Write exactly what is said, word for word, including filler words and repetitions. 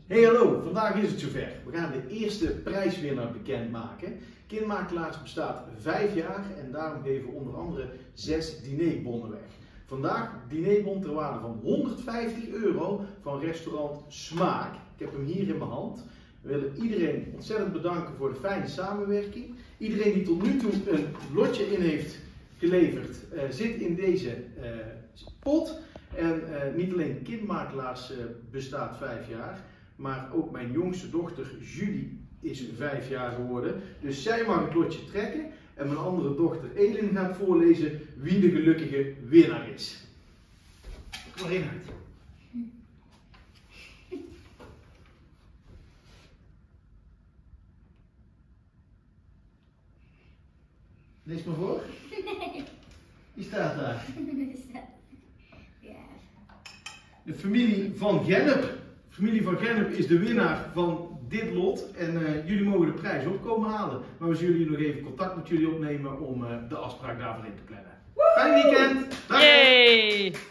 Hey hallo, vandaag is het zover. We gaan de eerste prijswinnaar bekendmaken. Kindmakelaars bestaat vijf jaar en daarom geven we onder andere zes dinerbonnen weg. Vandaag dinerbon ter waarde van honderdvijftig euro van restaurant Smaak. Ik heb hem hier in mijn hand. We willen iedereen ontzettend bedanken voor de fijne samenwerking. Iedereen die tot nu toe een lotje in heeft geleverd, uh, zit in deze uh, pot. En uh, niet alleen Kindmakelaars uh, bestaat vijf jaar, maar ook mijn jongste dochter Julie is vijf jaar geworden. Dus zij mag het lotje trekken en mijn andere dochter Elin gaat voorlezen wie de gelukkige winnaar is. Kom maar in uit. Lees maar voor. Wie staat daar? De familie van Gennep. De familie van Gennep is de winnaar van dit lot. En uh, jullie mogen de prijs ook komen halen. Maar we zullen jullie nog even contact met jullie opnemen om uh, de afspraak daarvoor in te plannen. Fijn weekend! Dag! Yay!